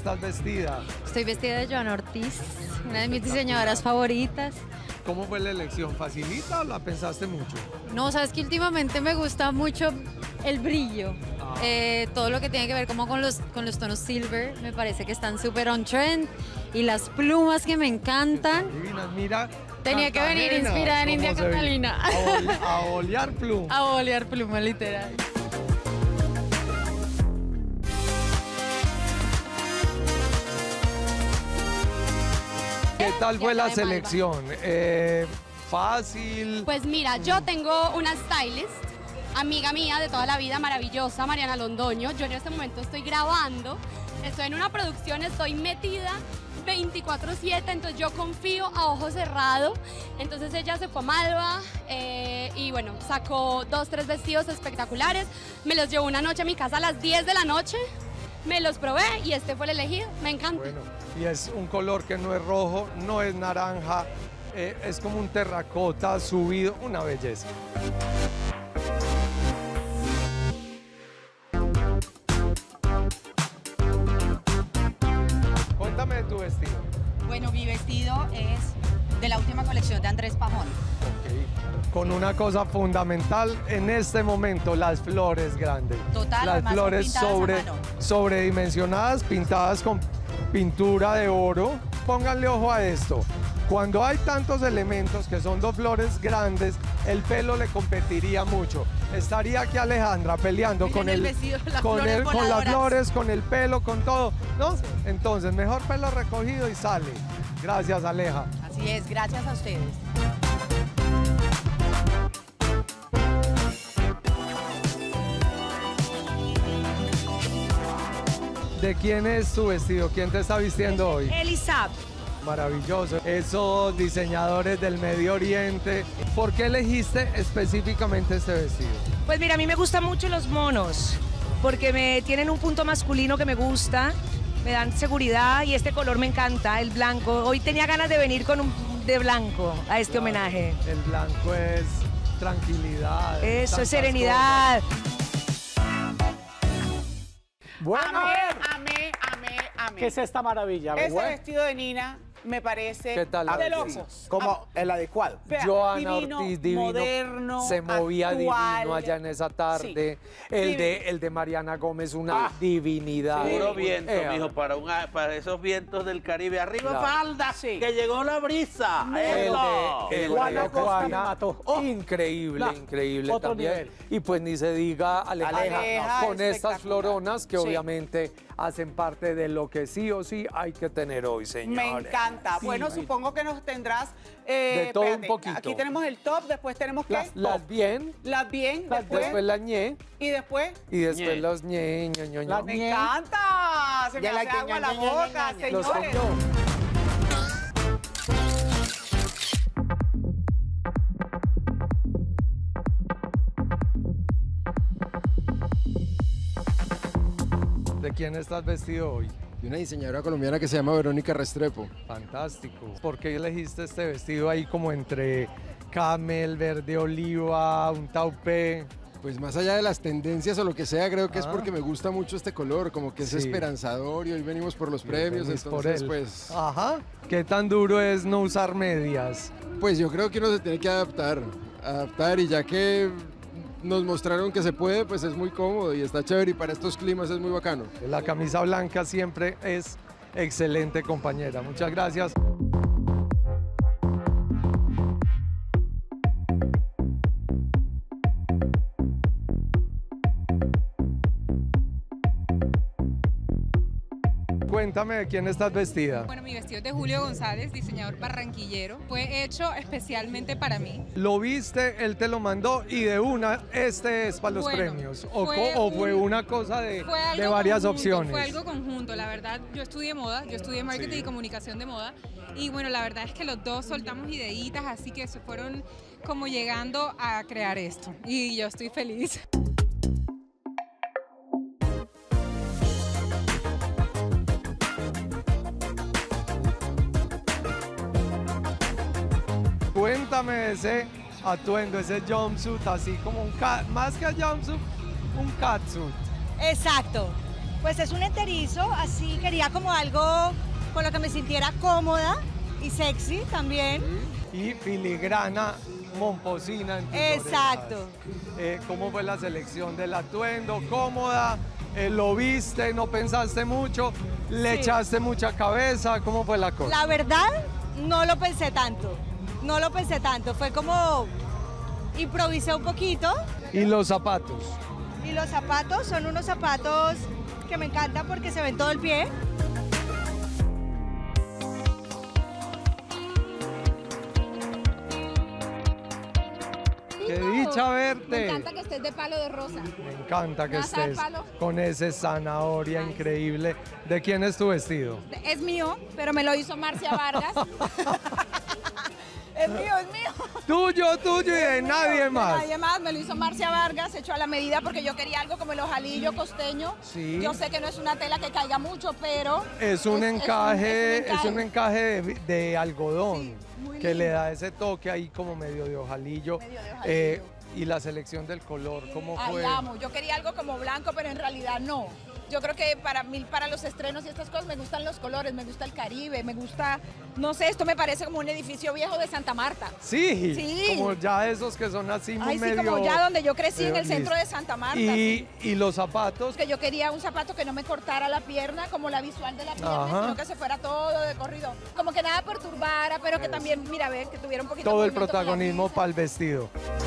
estás vestida? Estoy vestida de Joana Ortiz, una de mis diseñadoras favoritas. ¿Cómo fue la elección? ¿Facilita o la pensaste mucho? No, sabes que últimamente me gusta mucho el brillo. Todo lo que tiene que ver como con los tonos silver, me parece que están súper on trend. Y las plumas que me encantan. Divinas, mira. Tenía que venir inspirada en India Catalina. A olear pluma. A olear pluma, literal. ¿Qué tal fue la selección? ¿Fácil? Pues mira, yo tengo una stylist, amiga mía de toda la vida, maravillosa, Mariana Londoño. Yo en este momento estoy grabando, estoy en una producción, estoy metida 24/7, entonces yo confío a ojo cerrado. Entonces ella se fue a Malva y bueno, sacó 2, 3 vestidos espectaculares. Me los llevó una noche a mi casa a las 10 de la noche, me los probé y este fue el elegido, me encanta. Bueno, y es un color que no es rojo, no es naranja, es como un terracota subido, una belleza. Cuéntame de tu vestido. Bueno, mi vestido es de la última colección de Andrés Pajón. Ok. Con una cosa fundamental en este momento, las flores grandes. Total, las además flores son pintadas a mano. sobredimensionadas, pintadas con pintura de oro. Pónganle ojo a esto. Cuando hay tantos elementos que son 2 flores grandes, el pelo le competiría mucho. Estaría aquí Alejandra peleando Miren con el vestido, las flores con las voladoras. flores, con el pelo, con todo, ¿no? Entonces, mejor pelo recogido y sale. Gracias, Aleja. Así es, gracias a ustedes. ¿De quién es tu vestido? ¿Quién te está vistiendo hoy? Elisab. Maravilloso. Esos diseñadores del Medio Oriente. ¿Por qué elegiste específicamente este vestido? Pues mira, a mí me gustan mucho los monos, porque me tienen un punto masculino que me gusta, me dan seguridad y este color me encanta, el blanco. Hoy tenía ganas de venir de blanco a este homenaje. El blanco es tranquilidad. Eso, es serenidad. Bueno, Amé. ¿Qué es esta maravilla? Ese Bueno, vestido de Nina me parece ¿qué tal? de Sí. locos. como el adecuado. Vea, Joana divino, Ortiz, divino, moderno, se movía actual. divino allá en esa tarde. Sí. El de Mariana Gómez, una divinidad. Puro viento, Eh, mijo, para esos vientos del Caribe. Arriba Claro. falda, Sí. que llegó la brisa. ¡Eso! El de Juana Costa me Juana, mató. increíble, No, increíble otro también. nivel. Y pues ni se diga Aleja, Aleja, con estas espectacular. floronas que Sí. obviamente hacen parte de lo que sí o sí hay que tener hoy, señores. Me encanta. Sí. Bueno, supongo que nos tendrás... De todo un poquito. Aquí tenemos el top, después tenemos ¿qué? Las bien, Las bien, después las ñe y después... y después Ñe. los ñe, ño, ño, ño. Las ¡Me ñe. encanta! Se me Ya la hace que agua la ña, ña, ña, boca, ña, ña. Los señores. comió. ¿De quién estás vestido hoy? De una diseñadora colombiana que se llama Verónica Restrepo. Fantástico. ¿Por qué elegiste este vestido ahí como entre camel, verde oliva, un taupé? Pues más allá de las tendencias o lo que sea, creo que es Ah. porque me gusta mucho este color, como que es Sí. esperanzador y hoy venimos por los premios, Venís por entonces él. pues, Ajá. ¿Qué tan duro es no usar medias? pues yo creo que uno se tiene que adaptar y ya que nos mostraron que se puede, pues es muy cómodo y está chévere y para estos climas es muy bacano. La camisa blanca siempre es excelente compañera. Muchas gracias. Cuéntame de quién estás vestida. Bueno, mi vestido es de Julio González, diseñador barranquillero. Fue hecho especialmente para mí. Lo viste, él te lo mandó y de una, este es para los Bueno, premios. ¿O fue fue un- una cosa de Fue varias conjunto, opciones? Fue algo conjunto, la verdad. Yo estudié moda, yo estudié marketing Sí. y comunicación de moda. Y bueno, la verdad es que los dos soltamos ideitas, así que se fueron como llegando a crear esto. Y yo estoy feliz. Cuéntame ese atuendo, ese jumpsuit, así como más que jumpsuit, un catsuit. Exacto. Pues es un enterizo, así quería como algo con lo que me sintiera cómoda y sexy también. Y filigrana momposina en tus Exacto. orejas. ¿Cómo fue la selección del atuendo? ¿Cómoda? ¿Lo viste? ¿No pensaste mucho? ¿Le echaste mucha cabeza? ¿Cómo fue la cosa? La verdad, no lo pensé tanto. No lo pensé tanto. Fue como improvisé un poquito. ¿Y los zapatos? Y los zapatos son unos zapatos que me encantan porque se ven todo el pie. ¡Qué dicha verte! Me encanta que estés de palo de rosa. Me encanta que ¿Vas a dar estés palo? con ese zanahoria increíble. ¿De quién es tu vestido? Es mío, pero me lo hizo Marcia Vargas. Es mío, es mío. Tuyo, tuyo y de nadie más. Nadie más, me lo hizo Marcia Vargas, hecho a la medida porque yo quería algo como el ojalillo costeño. Sí. Yo sé que no es una tela que caiga mucho, pero Es un encaje de algodón muy que le lindo. da ese toque ahí como medio de ojalillo. Y la selección del color, ¿cómo Ay, fue? amo. Yo quería algo como blanco, pero en realidad no. Yo creo que para mí, para los estrenos y estas cosas, me gustan los colores, me gusta el Caribe, me gusta, no sé, esto me parece como un edificio viejo de Santa Marta. Sí, Sí. como ya esos que son así Ay, medio... sí, como ya donde yo crecí en el listo. centro de Santa Marta. Y sí. los zapatos, Que yo quería un zapato que no me cortara la pierna, como la visual de la pierna, Ajá. sino que se fuera todo de corrido. Como que nada perturbara, pero que también, mira, ve, que tuviera un poquito todo de el movimiento con la protagonismo brisa. para el vestido.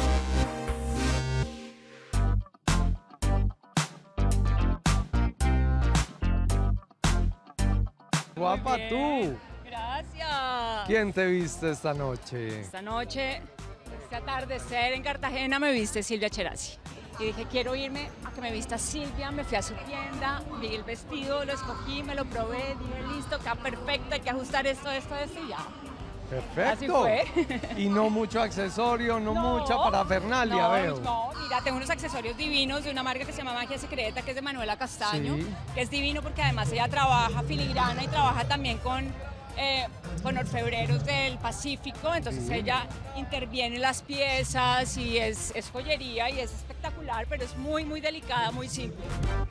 Guapa tú. Gracias. ¿Quién te viste esta noche? Esta noche, este atardecer en Cartagena me viste Silvia Cherasi. Y dije, quiero irme a que me vista Silvia, me fui a su tienda, vi el vestido, lo escogí, me lo probé, dije, listo, está perfecto, hay que ajustar esto y ya. Perfecto. Así fue. Y no mucho accesorio, no mucha parafernalia, veo. No, mira, tengo unos accesorios divinos de una marca que se llama Magia Secreta, que es de Manuela Castaño, Sí. que es divino porque además ella trabaja filigrana y trabaja también con orfebreros del Pacífico, entonces Sí. ella interviene en las piezas y es joyería y es espectacular, pero es muy, muy delicada, muy simple.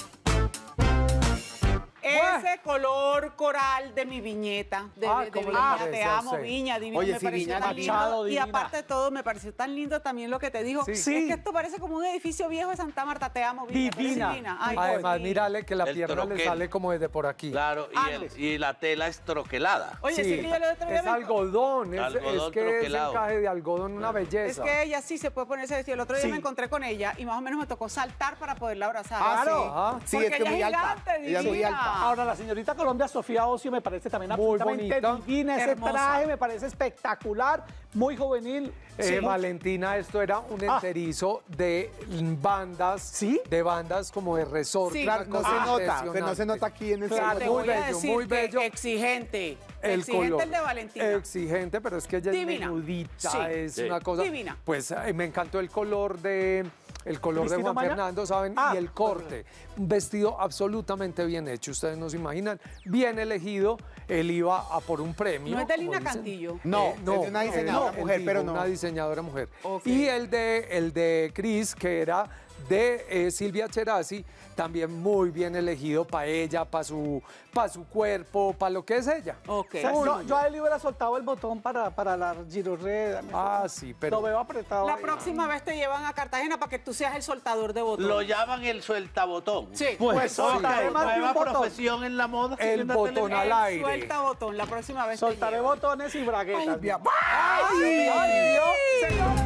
Ese color coral de mi viñeta, de ¿cómo le Viña, parece te a amo, usted? Viña, divino, Oye, me sí, pareció Viña tan Machado, lindo. Y divina. aparte de todo, me pareció tan lindo también lo que te dijo. Sí. Es que esto parece como un edificio viejo de Santa Marta, te amo, Viña. Divina. parece divina. Ay, Además, sí. mírale que la El pierna le troquel. sale como desde por aquí. Claro, y la tela es troquelada. Oye, sí, que yo el otro día es me- algodón, Algodón es que es troquelado. encaje de algodón, una Es belleza. que ella sí se puede poner ese vestido. El otro día Sí. me encontré con ella y más o menos me tocó saltar para poderla abrazar. Claro. Ajá. Sí, Porque es que ella muy es alta. gigante, Ella es muy divina. alta. Ahora, la señorita Colombia Sofía Ocio me parece también Muy absolutamente bonita. divina. Ese Hermosa. traje me parece espectacular, muy juvenil. Sí. Valentina, esto era un enterizo de bandas, ¿Sí? de bandas como de resorte. Sí. una Claro, no cosa se nota, impresionante. pero no se nota aquí en el Claro, Te muy voy a bello, decir muy que bello. exigente. El exigente color. el de Valentina. Exigente, pero es que ella Divina. es menudita, Sí. es Sí. una cosa. Divina. Pues me encantó el color de ¿Cristina Juan Maya? Fernando, ¿saben? Ah, y el corte. Un vestido absolutamente bien hecho, ustedes no se imaginan. Bien elegido, él iba a por un premio. ¿No es de como Lina dicen. Cantillo? No, es de una diseñadora él mujer, dijo, pero no. Una diseñadora mujer. Ok. Y el de Cris, que era de Silvia Cherasi, también muy bien elegido para ella, para su cuerpo, para lo que es ella. Ok. O sea, yo a él le hubiera soltado el botón para la girorreda. Ah, sí, pero... Lo veo apretado. La ahí. próxima vez te llevan a Cartagena para que tú seas el soltador de botón. Lo llaman el sueltabotón. Sí. Pues soltaré más de un Nueva botón. profesión en la moda. El en la botón televisión. al aire. Suelta botón. La próxima vez te Soltaré llevan. botones y braguetas. ¡Ay! ¡Ay, Dios! Señora.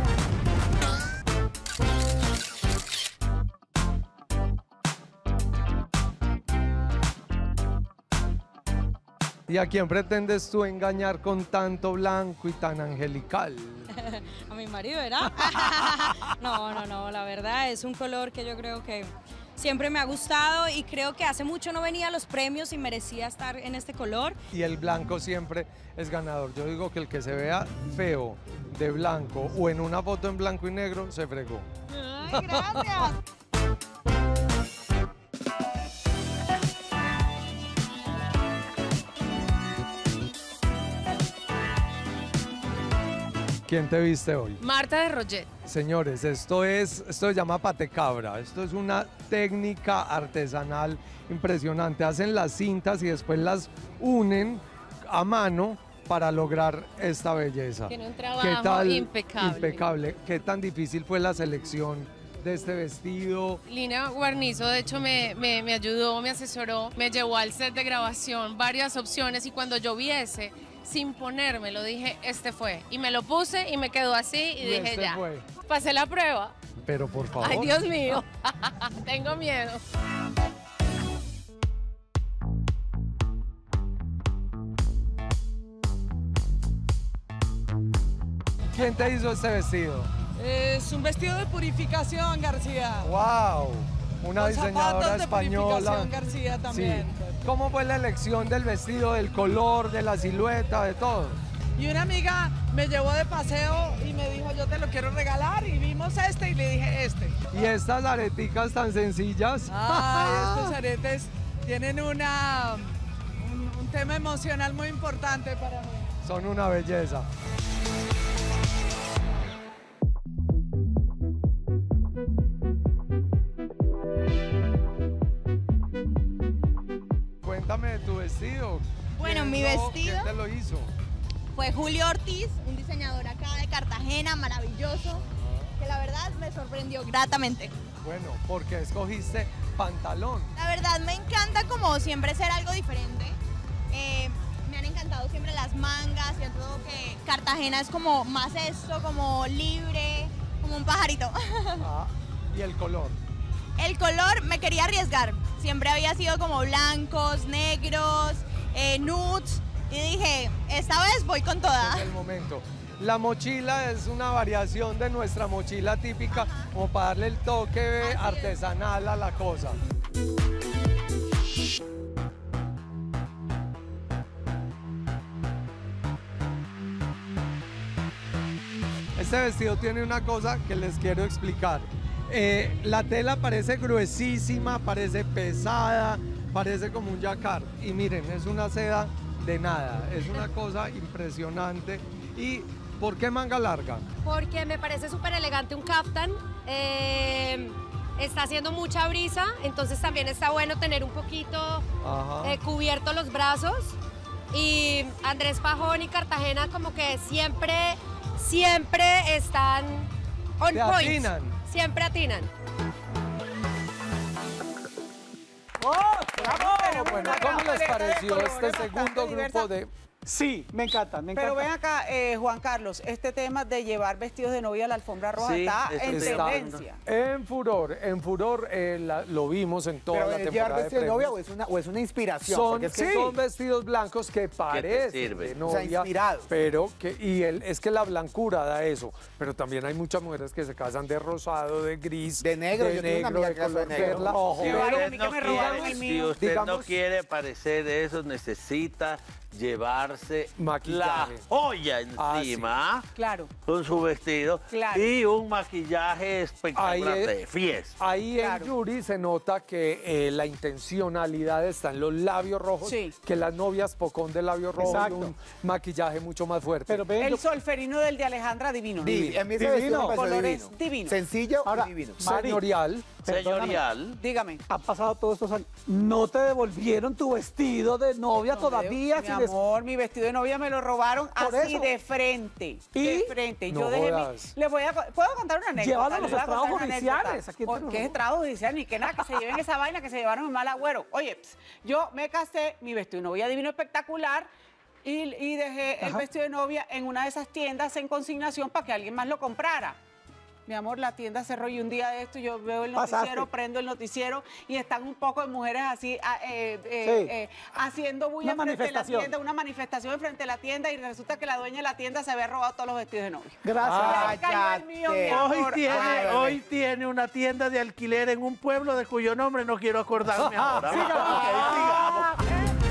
¿Y a quién pretendes tú engañar con tanto blanco y tan angelical? A mi marido, ¿verdad? No, la verdad es un color que yo creo que siempre me ha gustado y creo que hace mucho no venía a los premios y merecía estar en este color. Y el blanco siempre es ganador. Yo digo que el que se vea feo de blanco o en una foto en blanco y negro se fregó. Ay, gracias. ¿Quién te viste hoy? Marta de Roget. Señores, esto se llama patecabra. Esto es una técnica artesanal impresionante. Hacen las cintas y después las unen a mano para lograr esta belleza. Tiene un trabajo impecable. Impecable. ¿Qué tan difícil fue la selección de este vestido? Lina Guarnizo, de hecho, me ayudó, me asesoró, me llevó al set de grabación varias opciones y cuando yo vi ese, sin ponérmelo, dije, este fue. Y me lo puse y me quedó así y dije, este ya, fue. pasé la prueba. Pero por favor. Ay, Dios mío, tengo miedo. ¿Quién te hizo este vestido? Es un vestido de purificación, García. ¡Wow! Una Con diseñadora zapatos de española. purificación, García, también. Sí. ¿Cómo fue la elección del vestido, del color, de la silueta, de todo? Y una amiga me llevó de paseo y me dijo, yo te lo quiero regalar, y vimos este y le dije este. ¿Y estas areticas tan sencillas? Ay, estos aretes tienen un tema emocional muy importante para mí. Son una belleza. Cuéntame de tu vestido. Bueno, mi vestido ¿Quién te lo hizo? fue Julio Ortiz, un diseñador acá de Cartagena, maravilloso, que la verdad me sorprendió gratamente. Bueno, ¿por qué escogiste pantalón? La verdad me encanta como siempre ser algo diferente. Me han encantado siempre las mangas, siento que Cartagena es como más esto, como libre, como un pajarito. ¿Y el color? El color me quería arriesgar, siempre había sido como blancos, negros, nudes, y dije, esta vez voy con toda. Es el momento. La mochila es una variación de nuestra mochila típica, como para darle el toque artesanal a la cosa. Este vestido tiene una cosa que les quiero explicar. La tela parece gruesísima, parece pesada, parece como un jacquard. Y miren, es una seda de nada, es una cosa impresionante. ¿Y por qué manga larga? Porque me parece súper elegante un kaftan. Está haciendo mucha brisa, entonces también está bueno tener un poquito cubierto los brazos. Y Andrés Pajón y Cartagena como que siempre están on point. Atinan. Siempre atinan. Bueno, ¿cómo les pareció este segundo grupo de...? Sí, me encanta. Pero ven acá, Juan Carlos, este tema de llevar vestidos de novia a la alfombra roja está en tendencia. En furor, lo vimos en toda la temporada. ¿Pero llevar vestido de novia o es una inspiración? Son vestidos blancos que parecen de novia, inspirados. Pero es que la blancura da eso. Pero también hay muchas mujeres que se casan de rosado, de gris, de negro, de color perla. Si usted no quiere parecer eso, necesita llevarse maquillaje, la joya encima, claro, con su vestido, claro, y un maquillaje espectacular de fiesta. Ahí en Yuri se nota que la intencionalidad está en los labios rojos, que las novias pocón de labios rojos, un maquillaje mucho más fuerte. Pero el solferino del de Alejandra, divino. Divino. Colores divinos. Sencillo y divino. Señorial. Señorial. Dígame. Ha pasado todos estos años. ¿No te devolvieron tu vestido de novia todavía? Mi amor, mi vestido de novia me lo robaron así de frente. De frente. No yo dejé ¿puedo contar una anécdota? Llévalo a los estrados judiciales. ¿Qué estrados judiciales? Ni que nada, que se lleven esa vaina que se llevaron en mal agüero. Oye, yo me casé, mi vestido de novia divino espectacular, y dejé el vestido de novia en una de esas tiendas en consignación para que alguien más lo comprara. Mi amor, la tienda cerró y un día de esto yo veo el noticiero, prendo el noticiero y están un poco de mujeres así haciendo bulla frente a la tienda, una manifestación frente a la tienda, y resulta que la dueña de la tienda se había robado todos los vestidos de novia. Gracias. Hoy tiene una tienda de alquiler en un pueblo de cuyo nombre no quiero acordarme ahora. Sigamos.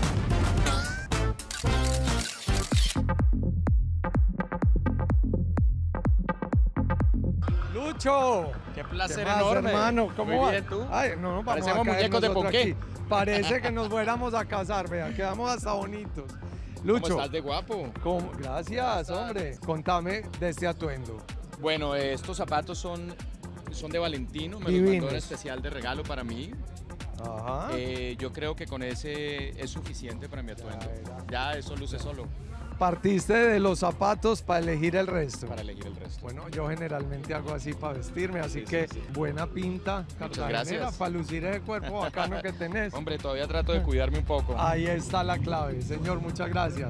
Lucho. Qué placer más, enorme. Hermano, ¿cómo Muy vas? bien, ¿tú? Ay, no, Parecemos muñecos de Poké. Parece que nos fuéramos a casar, vea, quedamos hasta bonitos. Lucho. ¿Cómo estás de guapo? Gracias, hombre. Contame de este atuendo. Bueno, estos zapatos son de Valentino, me los mandó en especial de regalo para mí. Ajá. Yo creo que con ese es suficiente para mi atuendo. Ya eso luce solo. Partiste de los zapatos para elegir el resto. Para elegir el resto. Bueno, yo generalmente hago así para vestirme, así Sí, que sí, sí. buena pinta, Muchas cartagenera, gracias. para lucir ese cuerpo bacano que tenés. Hombre, todavía trato de cuidarme un poco. Ahí está la clave, señor, muchas gracias.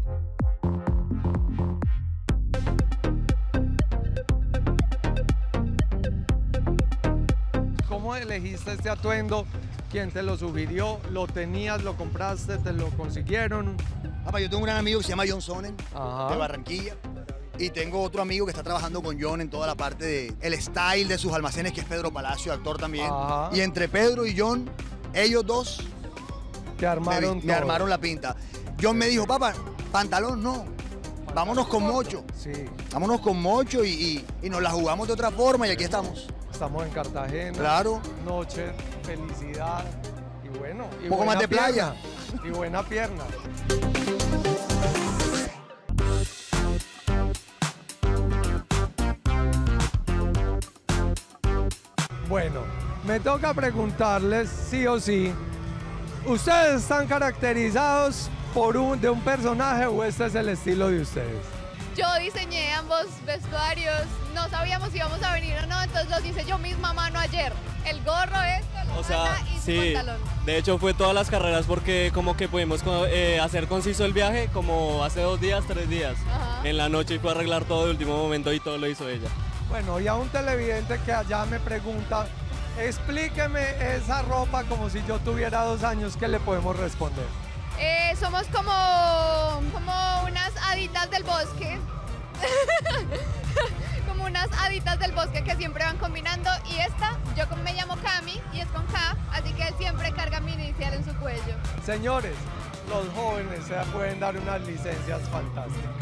¿Cómo elegiste este atuendo? ¿Quién te lo sugirió? ¿Lo tenías, lo compraste, te lo consiguieron? Yo tengo un gran amigo que se llama John Sonnen, Ajá. de Barranquilla. Y tengo otro amigo que está trabajando con John en toda la parte de el style de sus almacenes, que es Pedro Palacio, actor también. Ajá. Y entre Pedro y John, ellos dos Te armaron me todo. armaron la pinta. John me dijo, papá, pantalón no, vámonos con mocho. Sí. Vámonos con mocho y nos la jugamos de otra forma y aquí estamos. Estamos en Cartagena. Claro. Noche, felicidad y bueno. Y Un poco buena más de playa. pierna, y buena pierna. Bueno, me toca preguntarles sí o sí. ¿Ustedes están caracterizados de un personaje o este es el estilo de ustedes? Yo diseñé ambos vestuarios, no sabíamos si íbamos a venir o no, entonces los hice yo misma a mano ayer. El gorro, la bata y su pantalón. De hecho fue todas las carreras porque como que pudimos hacer conciso el viaje como hace 2 días, 3 días. Ajá. En la noche y fue a arreglar todo de último momento y todo lo hizo ella. Bueno, y a un televidente que allá me pregunta, explíqueme esa ropa como si yo tuviera 2 años, ¿qué le podemos responder? Somos como unas haditas del bosque. Como unas haditas del bosque que siempre van combinando. Y esta, yo me llamo Cami y es con K, así que él siempre carga mi inicial en su cuello. Señores, los jóvenes se pueden dar unas licencias fantásticas.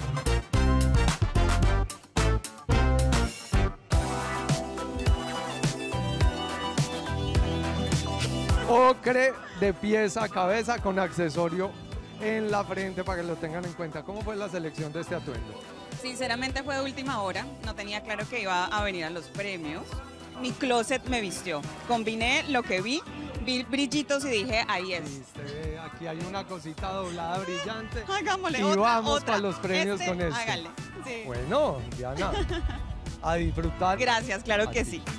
Ocre de pies a cabeza con accesorio en la frente para que lo tengan en cuenta. ¿Cómo fue la selección de este atuendo? Sinceramente fue de última hora, no tenía claro que iba a venir a los premios. Mi closet me vistió, combiné lo que vi brillitos y dije, ahí es. Viste, aquí hay una cosita doblada brillante. Hagámosle y otra, vamos para los premios con esto. Hágale. Sí. Bueno, Diana, a disfrutar. Gracias, claro que sí.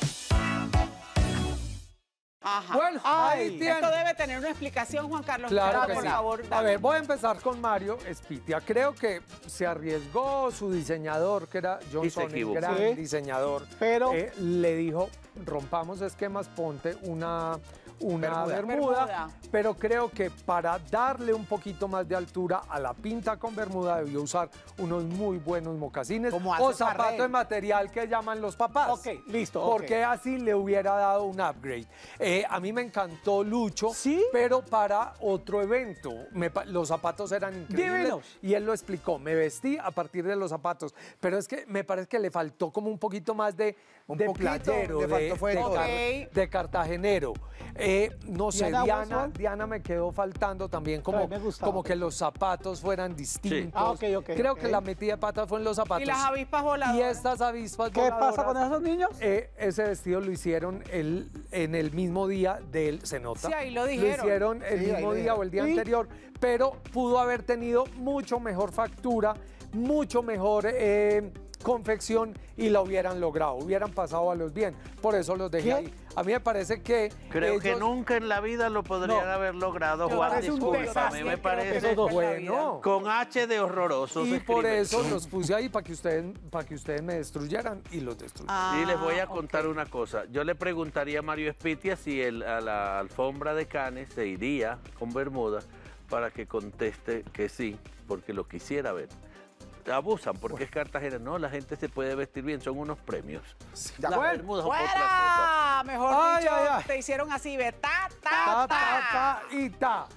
Ajá. Bueno, ahí Esto tiene. debe tener una explicación, Juan Carlos. Claro que por sí. favor. A ver, voy a empezar con Mario Espitia. Creo que se arriesgó su diseñador, que era John Y se Sonnen, equivocó. gran Sí. diseñador. Pero- le dijo, rompamos esquemas, ponte una bermuda, pero creo que para darle un poquito más de altura a la pinta con bermuda debió usar unos muy buenos mocasines Como o hace zapato Farrell. de material que llaman los papás. Ok, listo. Porque así le hubiera dado un upgrade. A mí me encantó Lucho, pero para otro evento. Los zapatos eran increíbles. Divinos. Y él lo explicó. Me vestí a partir de los zapatos. Pero es que me parece que le faltó como un poquito más de playero, le faltó fue todo. de cartagenero. No sé, Diana, Diana me quedó faltando también como, me gustaba. como que los zapatos fueran distintos. Ah, ok, ok, Creo ok. que la metida de pata fue en los zapatos. Y las avispas voladoras. Y estas avispas ¿Qué pasa con voladoras, esos niños? ese vestido lo hicieron en el mismo día del se nota. Sí, ahí lo dijeron. Lo hicieron el Sí, ahí mismo lo día dijeron. o el día Y- anterior, pero pudo haber tenido mucho mejor factura, mucho mejor confección y la hubieran logrado, hubieran pasado a los bien. Por eso los dejé ¿Qué? ahí. A mí me parece que Creo que ellos- nunca en la vida lo podrían No. haber logrado, Me Juan. parece un Disculpa, a mí desastre, me creo que parece esos dos bueno. con H de horrorosos. y por escriben. eso los puse ahí para que ustedes me destruyeran y los destruyeron. Y les voy a contar una cosa. Yo le preguntaría a Mario Espitia si él a la alfombra de Cannes se iría con bermuda para que conteste que sí, porque lo quisiera ver. Abusan porque es Cartagena. No, la gente se puede vestir bien, son unos premios. Las bermudas son otra cosa. ¡Fuera! Mejor Ay, dicho, ay, ay. te hicieron así, ve, ta, ta, Ta, ta. ta, ta y ta.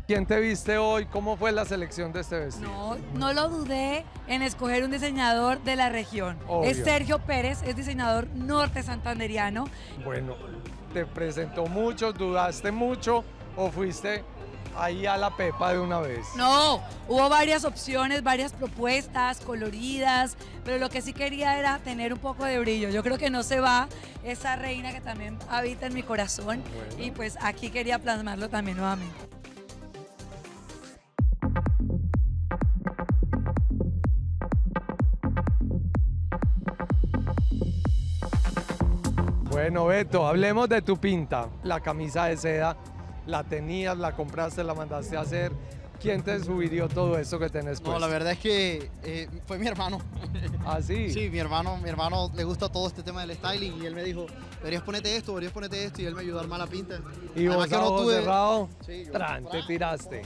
¿Quién te viste hoy? ¿Cómo fue la selección de este vestido? No lo dudé en escoger un diseñador de la región. Obvio. Es Sergio Pérez, es diseñador norte santanderiano. Bueno, ¿te presentó mucho, dudaste mucho o fuiste ahí a la pepa de una vez? No, hubo varias opciones, varias propuestas coloridas, pero lo que sí quería era tener un poco de brillo. Yo creo que no se va esa reina que también habita en mi corazón y pues aquí quería plasmarlo también nuevamente. Bueno, Beto, hablemos de tu pinta. La camisa de seda, ¿la tenías, la compraste, la mandaste a hacer? ¿Quién te sugirió todo esto que tenés puesto? No, la verdad es que fue mi hermano. ¿Ah, sí? Sí, mi hermano le gusta todo este tema del styling y él me dijo, deberías ponerte esto y él me ayudó a armar la pinta. ¿Y además vos a ojos cerrados? Sí, te tiraste.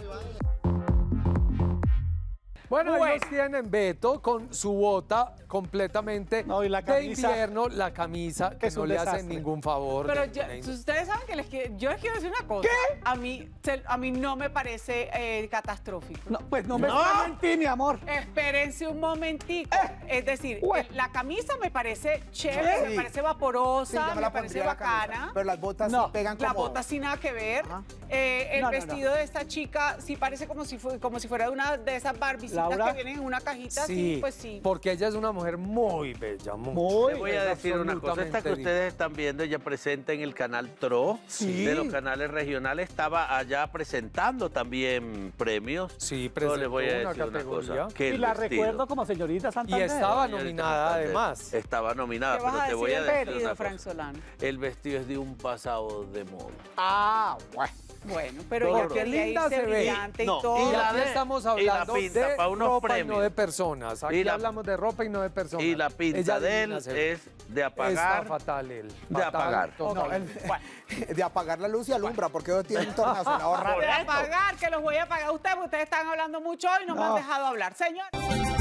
Bueno, ellos tienen Beto con su bota completamente y la camisa, de invierno, la camisa que no le hace ningún favor. Pero ustedes saben que yo les quiero decir una cosa. ¿Qué? A mí no me parece catastrófico. No, pues no me puedo mentir, mi amor. Espérense un momentico. Es decir, la camisa me parece chévere, me parece vaporosa, me parece bacana. Pero las botas sí pegan como... Las botas sin nada que ver. El vestido de esta chica sí parece como si fuera una de esas Barbies que vienen en una cajita, sí, pues sí. Porque ella es una mujer muy bella, Le voy a decir una cosa, esta que ustedes están viendo, ella presenta en el canal TRO, de los canales regionales, estaba allá presentando también premios. Sí, presentó les voy a decir una cosa, que y la recuerdo como señorita Santander. Y estaba nominada además. Estaba nominada, ¿Qué vas pero a te voy a decir decir el una vestido, Frank cosa. Solano? El vestido es de un pasado de moda. Ah, bueno, pero ella quería irse brillante y todo. Y aquí estamos hablando de ropa y no de personas. Aquí la, hablamos de ropa y no de personas. Y la pinta de él es de apagar. Está fatal él. De apagar. De apagar la luz y alumbra, porque hoy tiene un tornasol ahorrado. De apagar, que los voy a apagar ustedes, porque ustedes están hablando mucho hoy y no me han dejado hablar. Señor.